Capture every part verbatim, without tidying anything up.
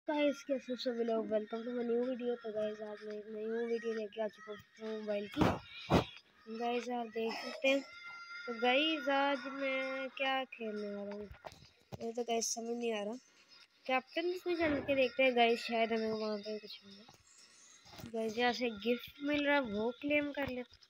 Guys कैसे सभी लोग, welcome to my new video. तो गाइस आज मैं एक न्यू वीडियो लेके आ चुका हूँ मोबाइल की। गाइस आप देख सकते हैं। तो गाइस आज मैं क्या खेलने वाला हूँ मुझे तो गाइस समझ नहीं आ रहा। कैप्टन में चल के देखते हैं गाइस, शायद हमें वहाँ पे कुछ मिले। गाइस यहाँ से गिफ्ट मिल रहा है वो क्लेम कर लेते।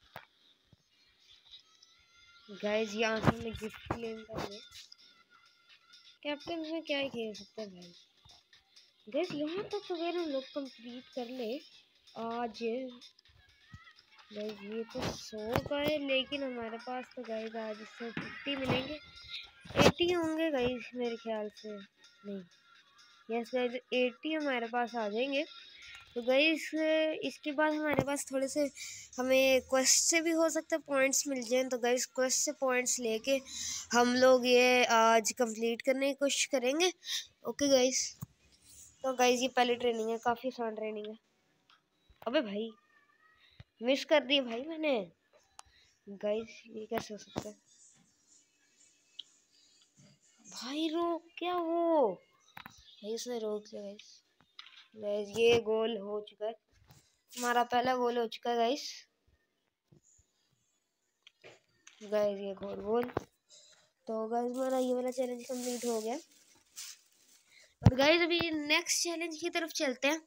गाइस यहाँ से हमें गिफ्ट क्लेम कर ले। कैप्टन में क्या ही खेल सकते हैं भाई। गैस यहाँ तक तो अगर हम लोग कंप्लीट कर ले आज, गैस ये तो सौ गए, लेकिन हमारे पास तो गैस आज इससे फिफ्टी मिलेंगे, एटी होंगे गैस मेरे ख्याल से। नहीं, यस गैस एटी हमारे पास आ जाएंगे। तो गैस इसके बाद हमारे पास थोड़े से हमें क्वेस्ट से भी हो सकता है पॉइंट्स मिल जाएं। तो गैस क्वेस्ट से पॉइंट्स लेके हम लोग ये आज कंप्लीट करने की कोशिश करेंगे। ओके गैस, तो गाइज ये पहली ट्रेनिंग है, काफ़ी आसान ट्रेनिंग है। अबे भाई मिस कर दी भाई मैंने। गाइज ये कैसे हो सकता है भाई? रोक क्या वो भाई, उसने रोक लिया गाइज। गाइज ये गोल हो चुका है, हमारा पहला गोल हो चुका है गाइज। गाइज ये गोल गोल तो गाइज हमारा ये वाला चैलेंज कंप्लीट हो गया। और गाइज अभी नेक्स्ट चैलेंज की तरफ चलते हैं।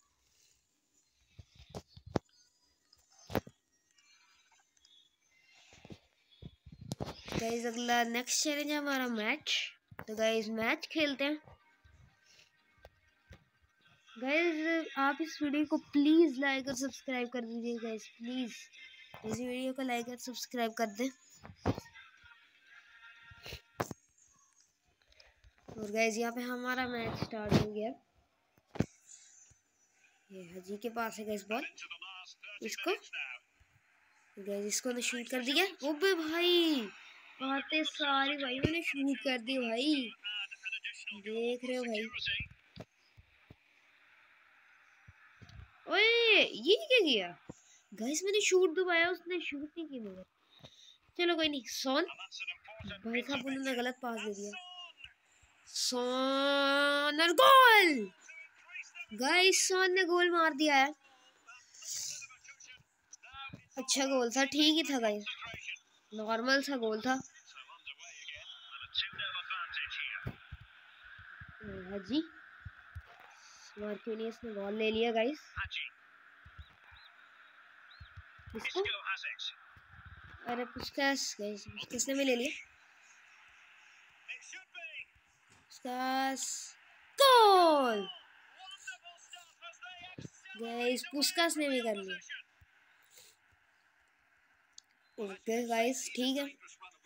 गाइज अगला नेक्स्ट चैलेंज है हमारा मैच। तो गाइज मैच खेलते हैं। गाइज आप इस वीडियो को प्लीज़ लाइक और सब्सक्राइब कर दीजिए गाइज, प्लीज़ इस वीडियो को लाइक और सब्सक्राइब कर दें। और गाइज यहाँ पे हमारा मैच स्टार्ट हो गया। ये हाजी के पास है गाइज बॉल, इसको गाइज इसको ने शूट कर दिया। ओबे भाई आते सारे भाई मैंने शूट कर दी भाई, देख रहे हो भाई। ओए ये क्या किया गाइस, मैंने शूट दबाया उसने शूट नहीं की मगर चलो कोई नहीं। सोन भाई साहब उन्होंने गलत पास दे दिया। सोन और गोल। गाइस सोन ने गोल मार दिया है, अच्छा गोल था, ठीक ही था गाइस, नॉर्मल सा गोल था। हाजी मार्किनियस ने बॉल ले लिया गाइस, इसको अरे पुस्कास गाइस, किसने भी ले लिया पुस्कास, गोल गाइस, पुस्कास ने भी कर लिया। ओके गाइस ठीक है।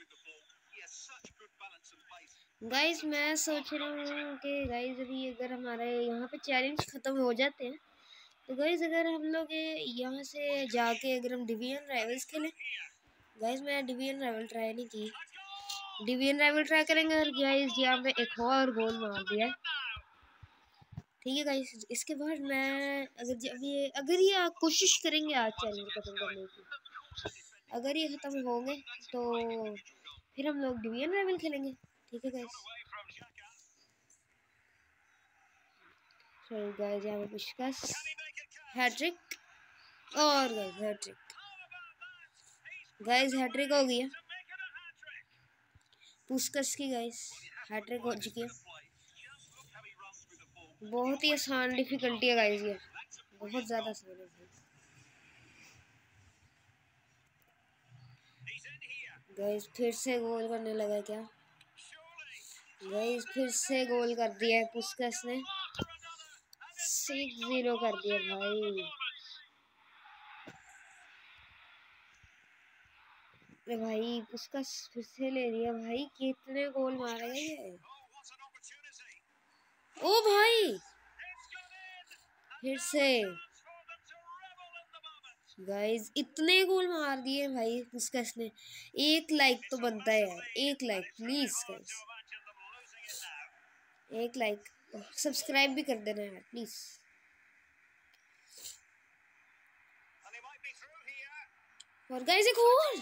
गाइस मैं सोच रहा हूँ कि गाइस अभी अगर हमारे यहाँ पे चैलेंज ख़त्म हो जाते हैं तो गाइस अगर हम लोग यहाँ से जाके अगर हम डिवीजन राइवल्स खेलें। गाइस मैं डिवीजन राइवल ट्राई नहीं की, डिवीजन राइवल ट्राई करेंगे। और गाइस यहाँ पे एक और गोल मार दिया, ठीक है गाइस। इसके बाद मैं अगर जब ये अगर ये कोशिश करेंगे आज चैलेंज खत्म करने की, अगर ये ख़त्म होंगे तो फिर हम लोग डिवीजन राइवल खेलेंगे, ठीक है गाइस। सो गाइस यहाँ पे पुस्कास हैट्रिक और गाइस हैट्रिक, गाइस हैट्रिक हो गया पुस्कास की, गाइस हैट्रिक हो चुकी है। बहुत ही आसान डिफिकल्टी है गाइस, ये बहुत ज़्यादा आसान है। गाइस फिर से गोल करने लगा क्या? गाइस फिर से गोल कर दिया है पुस्कास ने, सिक्स जीरो कर दिया भाई। अरे भाई पुस्कास फिर से ले लिया भाई, कितने गोल मारेगा ये? ओ भाई फिर से गाइस इतने गोल मार दिए भाई पुस्कास ने। एक लाइक तो बनता है यार, एक लाइक प्लीज गाइस, एक लाइक, सब्सक्राइब भी कर देना यार प्लीज। और गाइस एक और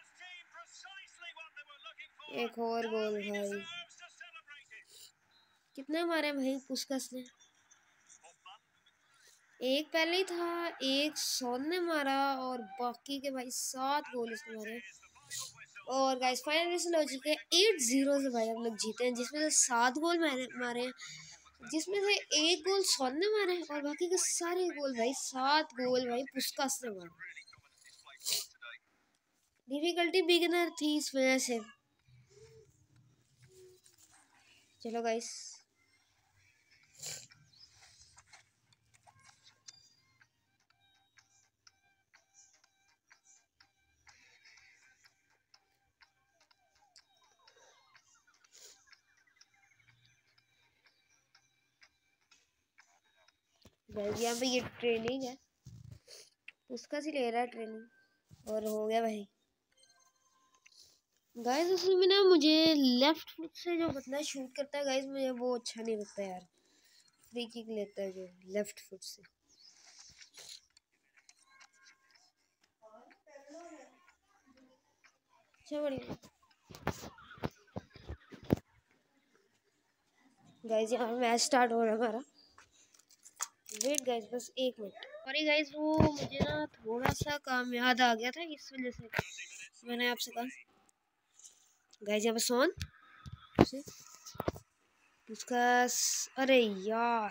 एक और गोल भाई, कितने मारे भाई पुस्कस ने? एक पहले ही था, एक सोन ने मारा और बाकी के भाई सात गोल इसने मारे। और गाइस फाइनल रिजल्ट हो चुके हैं एट जीरो से भाई हम लोग जीते हैं, जिसमें से सात गोल मारे मारे हैं, जिसमें से एक गोल सोन ने मारे और बाकी के सारे गोल भाई सात गोल भाई पुस्कस ने मारे। डिफिकल्टी बिगिनर थी इस वजह से। चलो गाइस गाइस यहाँ पे ये ट्रेनिंग है, उसका सी ले रहा है ट्रेनिंग और हो गया भाई। गाइस उसमें ना मुझे लेफ्ट फुट से जो बंदा शूट करता है गाइस मुझे वो अच्छा नहीं लगता यार, फ्री किक लेता है जो लेफ्ट फुट से। अच्छा बढ़िया गाइस यहाँ मैच स्टार्ट हो रहा है हमारा। वेट गाइस बस एक मिनट। सॉरी गाइस वो मुझे ना थोड़ा सा काम याद आ गया था, इस वजह से मैंने आपसे कहा। गाइस यहाँ पे सोन उसका, अरे यार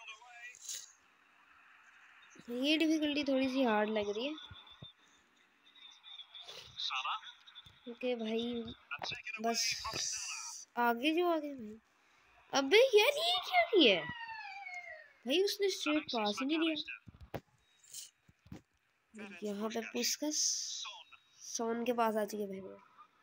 ये डिफिकल्टी थोड़ी सी हार्ड लग रही है। ओके भाई बस आगे जो आगे भाई। अबे यार ये क्या किया है भाई, उसने स्ट्रेट पास ही नहीं दिया। यहाँ पे पुस्कस सोन के पास आ चुके भाई वो।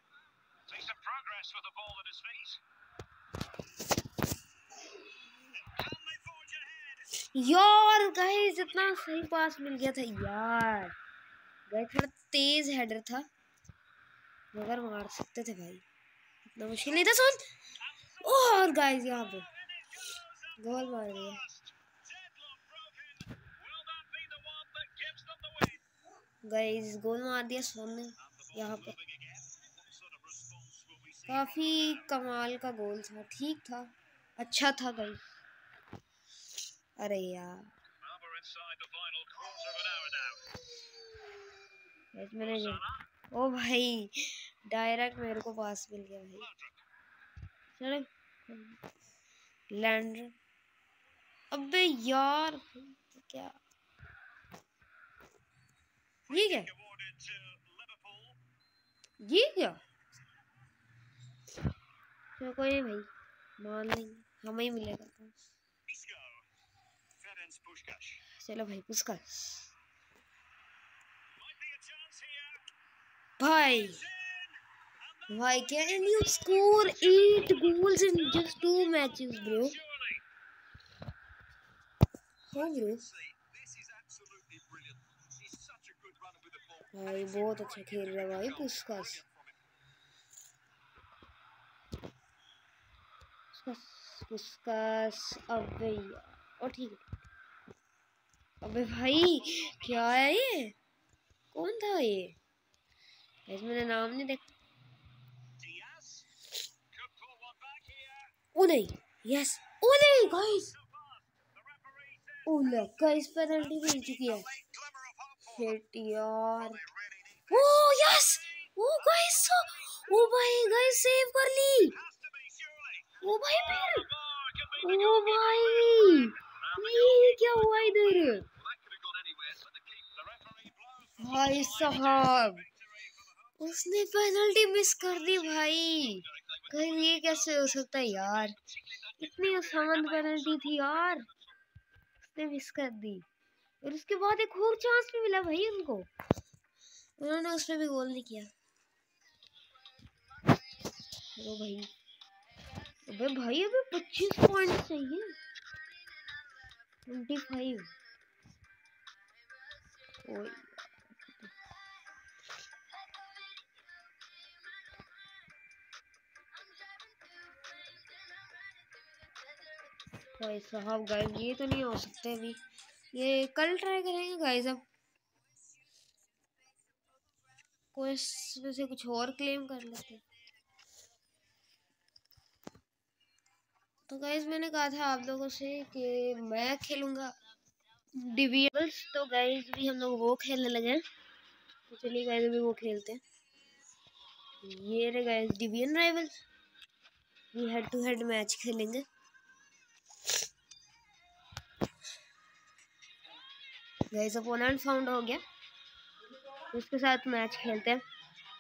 यार गाइस इतना सही पास मिल गया था यार, गाइस थोड़ा तेज हेडर था मगर मार सकते थे भाई, इतना मुश्किल नहीं था सोन। और गाइस यहाँ पे गोल मार दिया गाइस, गोल मार दिया सोन ने यहाँ पर। काफी कमाल का गोल था, ठीक था, अच्छा था गाइस। अरे यार मैंने जो ओ भाई डायरेक्ट मेरे को पास मिल गया भाई। चलो लैंड। अबे यार क्या ये क्या ये क्या तो कोई नहीं भाई मान लेंगे, हमें ही मिलेगा तो। चलो भाई पुस्का भाई भाई can you score eight goals in just two matches bro? हाँ ब्रो भाई बहुत अच्छा खेल रहा है भाई पुस्कास। पुस्कास अबे और ठीक है। अबे भाई क्या है ये, कौन था ये? गाइस मैंने नाम नहीं देखा। ओ नहीं यस ओ नहीं गाइस, ओ लो गाइस पेनल्टी मिल चुकी है। शिट यार ओ यस ओ गाइस ओ भाई गाइस सेव कर ली। ओ भाई फिर ओ भाई ये क्या हुआ इधर भाई साहब, उसने पेनल्टी मिस कर दी भाई। कहीं ये कैसे हो सकता है यार, इतनी आसान पेनल्टी थी यार, उसने मिस कर दी। और उसके बाद एक और चांस भी मिला भाई उनको, उन्होंने उसमें भी गोल नहीं किया। ओ भाई अबे भाई अबे पच्चीस पॉइंट चाहिए, ट्वेंटी फाइव। ओए भाई साहब गाइस ये तो नहीं हो सकते अभी, ये कल ट्राई करेंगे गाइस। अब कोई इसमें से कुछ और क्लेम कर लेते। तो गाइस मैंने कहा था आप लोगों से कि मैं खेलूंगा डिवियल्स, तो गाइस भी हम लोग वो खेलने लगे हैं। तो चलिए गाइस अभी वो खेलते हैं। ये रहे गाइस डिवियन राइवल्स, ये हेड टू हेड मैच खेलेंगे। गाइस अपोनेंट फाउंड हो गया, उसके साथ मैच खेलते हैं।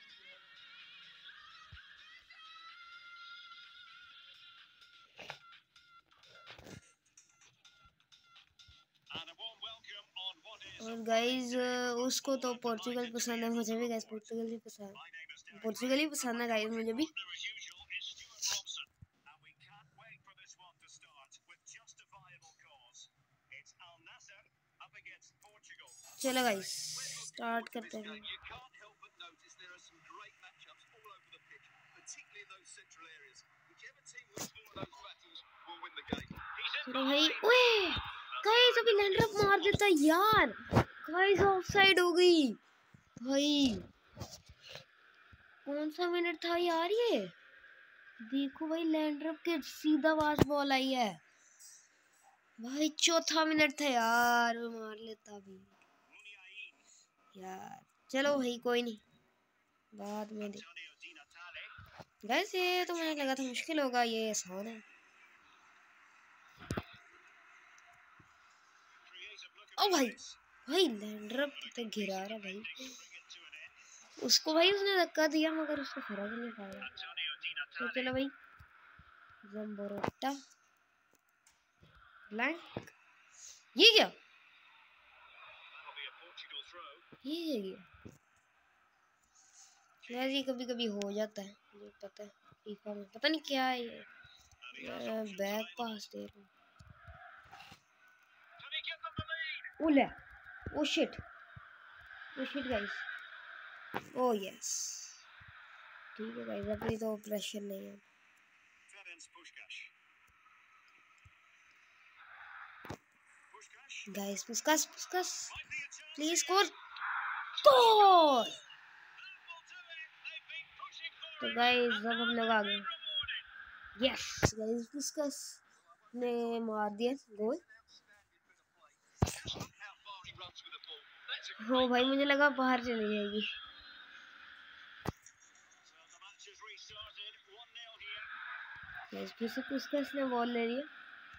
और गाइस उसको तो पोर्चुगल पसंद है, मुझे भी गाइस पोर्चुगल ही पसंद है, पोर्चुगल ही पसंद है गाइस मुझे भी। चलो गाइस स्टार्ट करते हैं। चलो भाई, ओए गाइस अभी लैंडरअप मार देता यार। गाइस ऑफसाइड हो गई भाई। कौन सा मिनट था यार ये? देखो भाई लैंडरअप के सीधा पास बॉल आई है भाई। चौथा मिनट था यार, मार लेता भी यार। चलो भाई कोई नहीं, बाद में देख। गाइस ये तो मुझे लगा था मुश्किल होगा, ये आसान है। ओ भाई भाई लैंडरअप तो गिरा रहा भाई उसको, भाई उसने धक्का दिया मगर उसको फर्क नहीं पड़ा। तो चलो भाई ज़म्बरोटा ब्लैंक, ये क्या ये क्या यार, ये कभी कभी हो जाता है, मुझे पता है। फीफा में पता नहीं क्या है ये, बैक पास दे रहा हूँ। ओले ओ शिट ओ शिट गाइस, ओ यस ठीक है गाइस, अभी तो प्रेशर नहीं है। Guys Puskas Puskas please score goal. तो गाइस अब हम लोग आ गए। यस गाइस पुस्कास ने मार दिया गोल। हो भाई मुझे लगा बाहर चली जाएगी। गाइस फिर से पुस्कास ने बॉल ले लिया।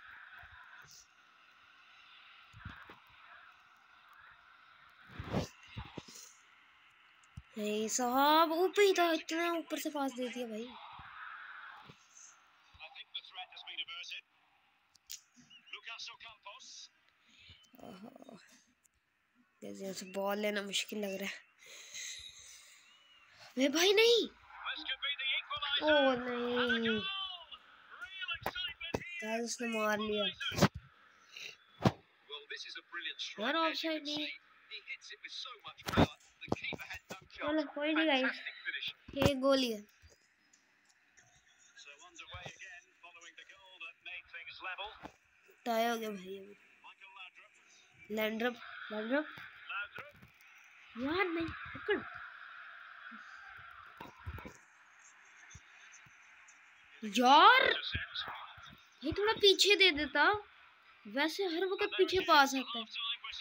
नहीं साहब ऊपर ही था, इतना ऊपर से पास दे दिया भाई। कैसे बॉल लेना मुश्किल लग रहा है। वे भाई नहीं, ओ नहीं गाइस उसने मार लिया यार, ऑफसाइड नहीं। चलो कोई नहीं गाइस, एक गोल ही है। टाई हो गया भाई। अभी लैंडरअप लैंडरअप यार नहीं पकड़ यार, ये थोड़ा पीछे दे देता, वैसे हर वक्त पीछे पा सकता है।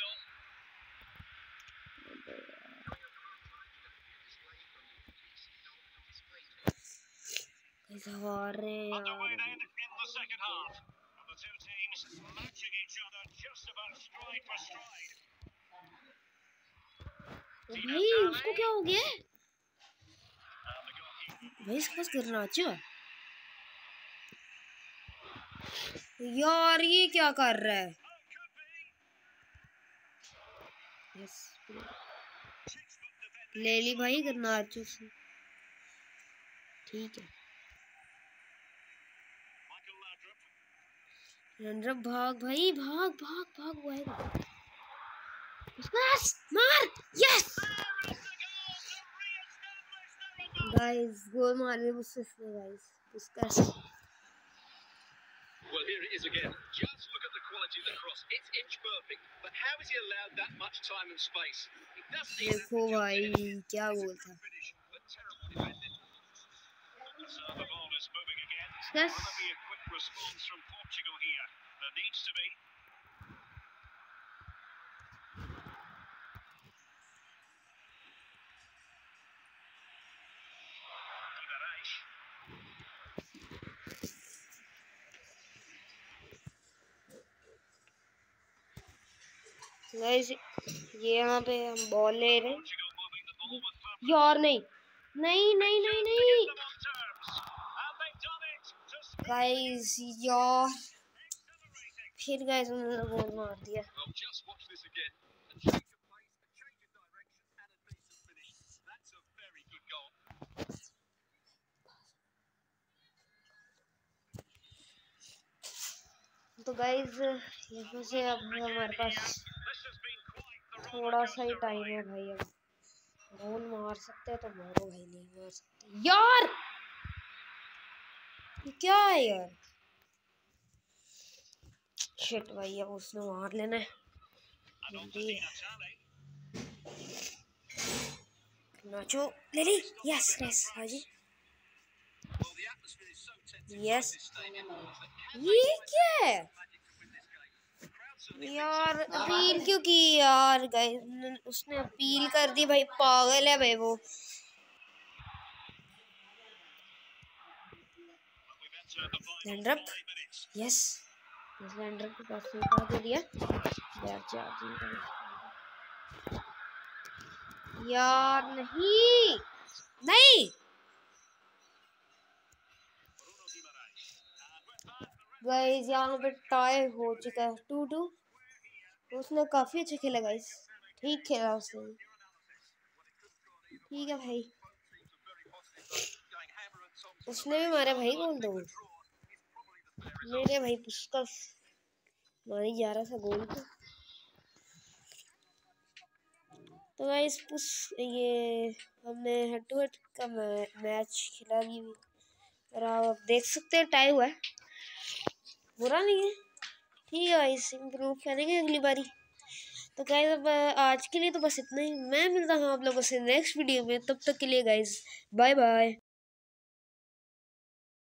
कैसा हार रहे हैं यार। तो भाई उसको क्या हो गया भाई, इसके पास करना अच्छा यार, ये क्या कर रहा है। यस ले ली भाई गर्नाचो से, ठीक है। लैंडरअप भाग भाई, भाग भाग भाग भाग मार, यस गाइस गोल मार दिया मुझसे गाइस उसका। Well, here it is again. Just look at the quality of the cross. It's inch perfect, but how has he allowed that much time and space? He doesn't even देखो भाई क्या गोल था। response from Portugal here. There needs to be. Guimarães. Guys ये यहाँ पे हम ball ले रहे हैं। Portugal moving the ball with purpose. यार नहीं नहीं नहीं नहीं नहीं Them on terms. And they've done it to speed. Guys यार Exhilarating. फिर गाइस उन्होंने गोल मार दिया। Well, just watch this again. A change of pace, a change of direction, and a decent finish. That's a very good goal. तो guys यहाँ से अब हमारे पास This has been quite the थोड़ा सा ही rollercoaster टाइम ride. है भाई। अब गोल मार सकते हैं तो मारो भाई, नहीं मार सकते यार। ये क्या है यार, शिट भाई अब उसने मार लेना है And on to जल्दी। Di Natale. नाचो ले ली, यस यस हाजी Well, the atmosphere is so tense inside yes. this stadium that ये क्या है magic to win this game. The crowd certainly यार, अपील क्यों की यार गाइस, उसने अपील कर दी भाई, पागल है भाई वो। we've entered the final लैंड्रप five minutes. यस, इस लैंड्रप के पास से उठा दे दिया यार। चार्जिंग यार नहीं नहीं Bruno Guimarães. And with that, the guys यहाँ पे टाई हो चुका है टू टू। उसने काफी अच्छा खेला गाइस, ठीक खेला उसने, ठीक है भाई। going hammer and tongs. उसने भी मारा भाई गोल दो, मेरे भाई पुस्कस मारी जा रहा था गोल तो। तो गाइस पुस ये हमने हेड टू हेड का मैच खिला भी, और आप देख सकते हैं टाई हुआ है, बुरा नहीं है, ठीक है गाइस, इम्प्रूव करेंगे अगली बारी। तो गाइस अब आज के लिए तो बस इतना ही, मैं मिलता हूँ आप लोगों से नेक्स्ट वीडियो में, तब तक के लिए गाइस बाय बाय।